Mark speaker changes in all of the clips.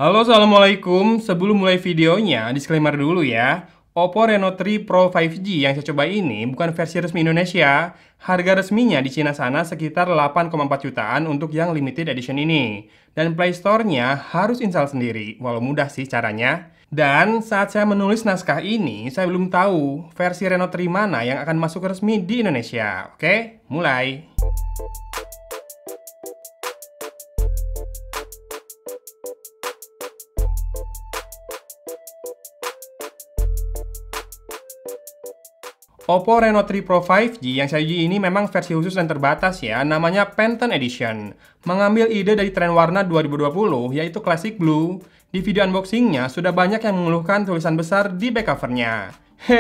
Speaker 1: Halo, assalamualaikum. Sebelum mulai videonya, disclaimer dulu ya. Oppo Reno 3 Pro 5G yang saya coba ini bukan versi resmi Indonesia. Harga resminya di Cina sana sekitar 8,4 jutaan untuk yang limited edition ini. Dan Play Store-nya harus install sendiri, walau mudah sih caranya. Dan saat saya menulis naskah ini, saya belum tahu versi Reno 3 mana yang akan masuk resmi di Indonesia. Oke, mulai. Oppo Reno 3 Pro 5G yang saya uji ini memang versi khusus dan terbatas ya, namanya Phantom Edition. Mengambil ide dari tren warna 2020, yaitu Classic Blue. Di video unboxingnya, sudah banyak yang mengeluhkan tulisan besar di back covernya.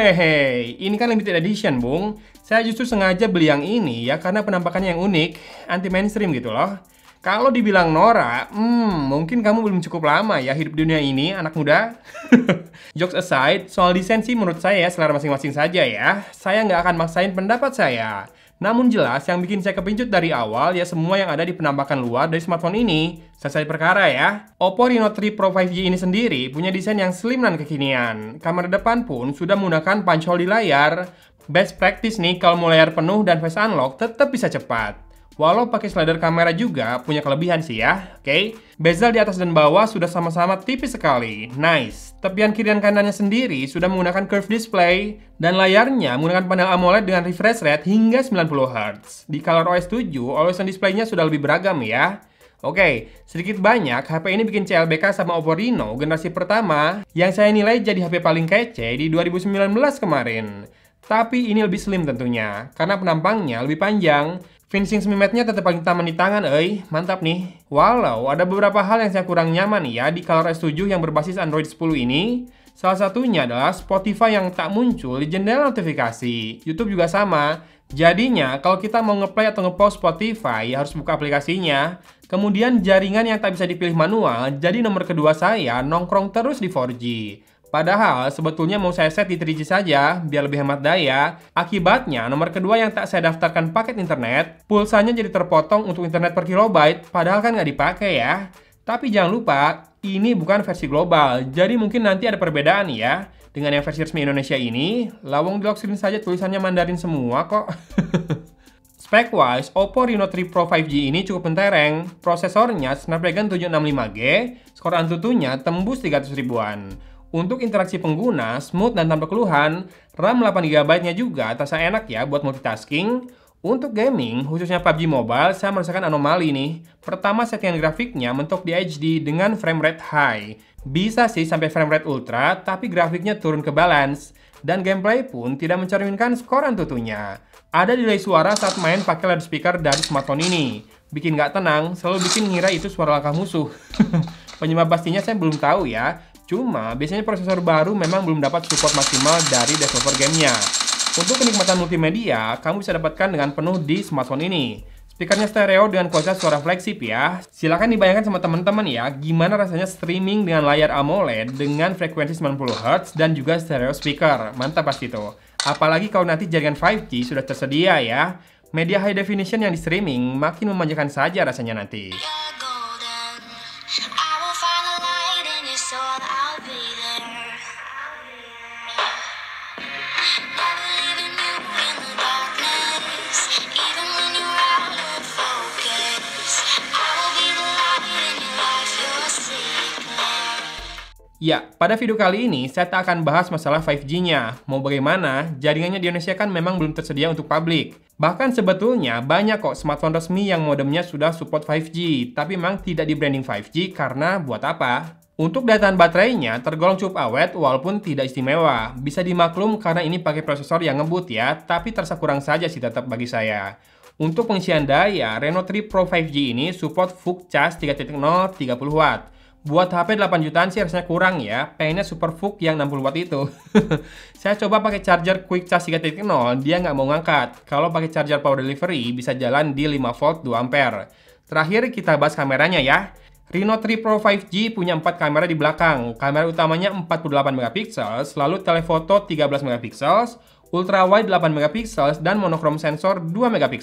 Speaker 1: Hehe, ini kan limited edition, Bung. Saya justru sengaja beli yang ini ya, karena penampakannya yang unik, anti mainstream gitu loh. Kalau dibilang Nora, mungkin kamu belum cukup lama ya hidup di dunia ini, anak muda. Jokes aside, soal desain sih menurut saya selera masing-masing saja ya. Saya nggak akan maksain pendapat saya. Namun jelas, yang bikin saya kepincut dari awal ya semua yang ada di penampakan luar dari smartphone ini. Selesai perkara ya. Oppo Reno 3 Pro 5G ini sendiri punya desain yang slim dan kekinian. Kamera depan pun sudah menggunakan punch hole di layar. Best practice nih kalau mau layar penuh dan face unlock tetap bisa cepat. Walau pakai slider kamera juga punya kelebihan sih ya, oke? Bezel di atas dan bawah sudah sama-sama tipis sekali, nice. Tepian kiri dan kanannya sendiri sudah menggunakan curved display, dan layarnya menggunakan panel AMOLED dengan refresh rate hingga 90Hz. Di ColorOS 7, always on display-nya sudah lebih beragam ya. Oke, sedikit banyak HP ini bikin CLBK sama Oppo Reno generasi pertama yang saya nilai jadi HP paling kece di 2019 kemarin. Tapi ini lebih slim tentunya, karena penampangnya lebih panjang. Finishing semi matte-nya tetap paling taman di tangan, mantap nih. Walau ada beberapa hal yang saya kurang nyaman ya di ColorOS 7 yang berbasis Android 10 ini. Salah satunya adalah Spotify yang tak muncul di jendela notifikasi. YouTube juga sama. Jadinya kalau kita mau ngeplay atau nge-pause Spotify ya harus buka aplikasinya. Kemudian jaringan yang tak bisa dipilih manual, jadi nomor kedua saya nongkrong terus di 4G. Padahal sebetulnya mau saya set di 3G saja, biar lebih hemat daya. Akibatnya, nomor kedua yang tak saya daftarkan paket internet, pulsanya jadi terpotong untuk internet per kilobyte, padahal kan nggak dipakai ya. Tapi jangan lupa, ini bukan versi global, jadi mungkin nanti ada perbedaan ya. Dengan yang versi resmi Indonesia ini, lawang di lock screen saja tulisannya Mandarin semua kok. Spec-wise, Oppo Reno 3 Pro 5G ini cukup mentereng. Prosesornya Snapdragon 765G, skor Antutunya tembus 300 ribuan. Untuk interaksi pengguna, smooth dan tanpa keluhan, RAM 8GB-nya juga terasa enak ya buat multitasking. Untuk gaming, khususnya PUBG Mobile, saya merasakan anomali nih. Pertama, settingan grafiknya mentok di HD dengan frame rate high. Bisa sih sampai frame rate ultra, tapi grafiknya turun ke balance. Dan gameplay pun tidak mencerminkan skor Antutunya. Ada delay suara saat main pakai loudspeaker dari smartphone ini. Bikin nggak tenang, selalu bikin ngira itu suara langkah musuh. Penyebab pastinya saya belum tahu ya. Cuma, biasanya prosesor baru memang belum dapat support maksimal dari developer gamenya. Untuk kenikmatan multimedia, kamu bisa dapatkan dengan penuh di smartphone ini. Speakernya stereo dengan kualitas suara flagship ya. Silahkan dibayangkan sama teman-teman ya, gimana rasanya streaming dengan layar AMOLED dengan frekuensi 90Hz dan juga stereo speaker. Mantap pasti tuh. Apalagi kalau nanti jaringan 5G sudah tersedia ya. Media high definition yang di streaming makin memanjakan saja rasanya nanti. Ya, pada video kali ini saya tak akan bahas masalah 5G-nya. Mau bagaimana, jaringannya di Indonesia kan memang belum tersedia untuk publik. Bahkan sebetulnya banyak kok smartphone resmi yang modemnya sudah support 5G, tapi memang tidak di branding 5G karena buat apa? Untuk daya tahan baterainya tergolong cukup awet walaupun tidak istimewa. Bisa dimaklum karena ini pakai prosesor yang ngebut ya, tapi terasa kurang saja sih tetap bagi saya. Untuk pengisian daya, Reno 3 Pro 5G ini support VOOC Cas 3.0 30W. Buat HP 8 jutaan sih rasanya kurang ya, pengennya super VOOC yang 60W itu. Saya coba pakai charger Quick Charge 3.0, dia nggak mau ngangkat. Kalau pakai charger power delivery, bisa jalan di 5V 2A. Terakhir kita bahas kameranya ya. Reno 3 Pro 5G punya 4 kamera di belakang. Kamera utamanya 48MP, lalu telefoto 13MP, ultra wide 8MP, dan monochrome sensor 2MP.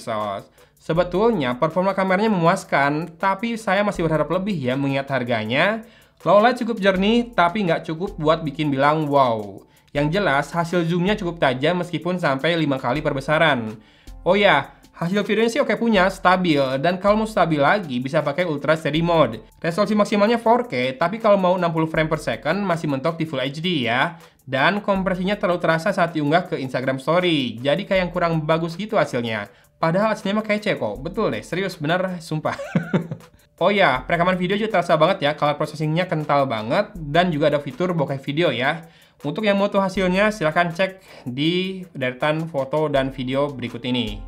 Speaker 1: Sebetulnya performa kameranya memuaskan, tapi saya masih berharap lebih ya mengingat harganya. Low light cukup jernih, tapi nggak cukup buat bikin bilang wow. Yang jelas, hasil zoomnya cukup tajam meskipun sampai 5 kali perbesaran. Oh ya, hasil videonya sih oke punya, stabil, dan kalau mau stabil lagi bisa pakai Ultra Steady Mode. Resolusi maksimalnya 4K, tapi kalau mau 60 frame per second masih mentok di Full HD ya. Dan kompresinya terlalu terasa saat diunggah ke Instagram Story, jadi kayak yang kurang bagus gitu hasilnya. Padahal aslinya mah kece kok, betul deh, serius bener, sumpah. Oh ya, perekaman video juga terasa banget ya, color processingnya kental banget, dan juga ada fitur bokeh video ya. Untuk yang mau tahu hasilnya, silahkan cek di deretan foto dan video berikut ini.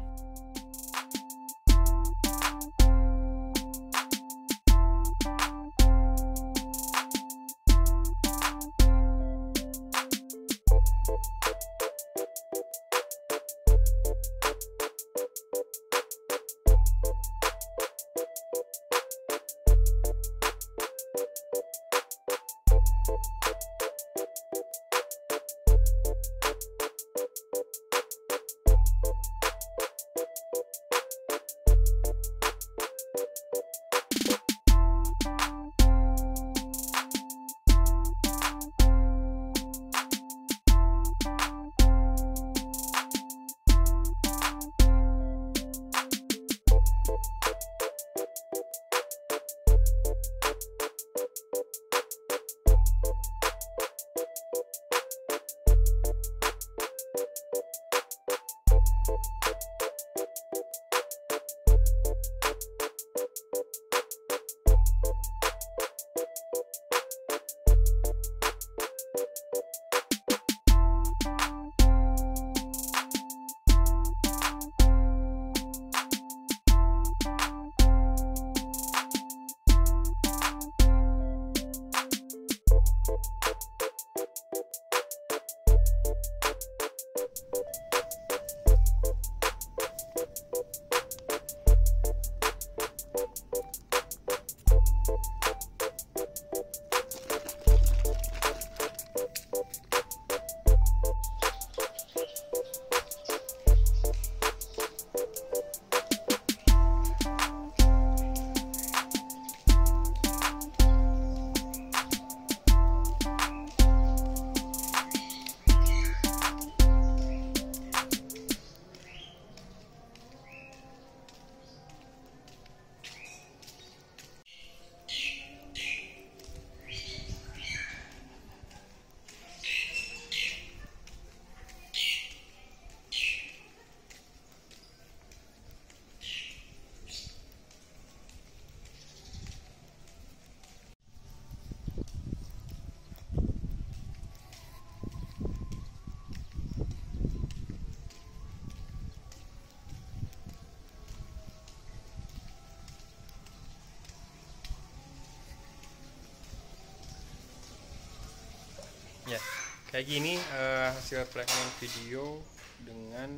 Speaker 1: Ya, kayak gini hasil perekaman video dengan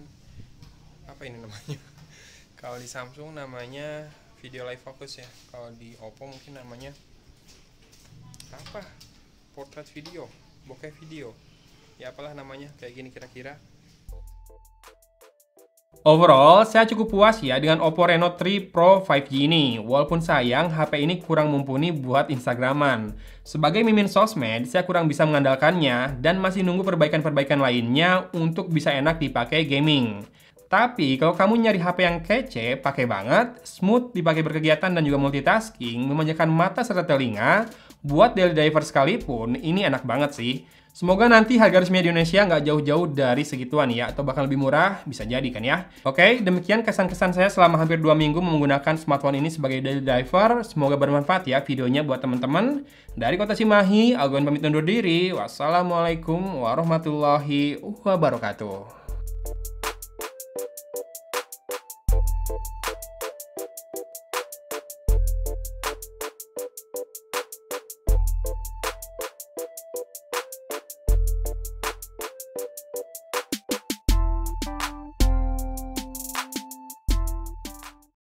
Speaker 1: apa ini namanya? Kalau di Samsung namanya video live focus ya. Kalau di Oppo mungkin namanya apa? Portrait video, bokeh video. Ya apalah namanya, kayak gini kira-kira. Overall, saya cukup puas ya dengan Oppo Reno 3 Pro 5G ini. Walaupun sayang, HP ini kurang mumpuni buat Instagraman. Sebagai mimin sosmed, saya kurang bisa mengandalkannya dan masih nunggu perbaikan-perbaikan lainnya untuk bisa enak dipakai gaming. Tapi kalau kamu nyari HP yang kece, pakai banget, smooth dipakai berkegiatan dan juga multitasking, memanjakan mata serta telinga, buat daily driver sekalipun, ini enak banget sih. Semoga nanti harga resmi di Indonesia nggak jauh-jauh dari segituan ya, atau bahkan lebih murah, bisa jadi kan ya. Oke, demikian kesan-kesan saya selama hampir 2 minggu menggunakan smartphone ini sebagai daily driver. Semoga bermanfaat ya videonya buat teman-teman. Dari Kota Cimahi, Algoan pamit undur diri. Wassalamualaikum warahmatullahi wabarakatuh.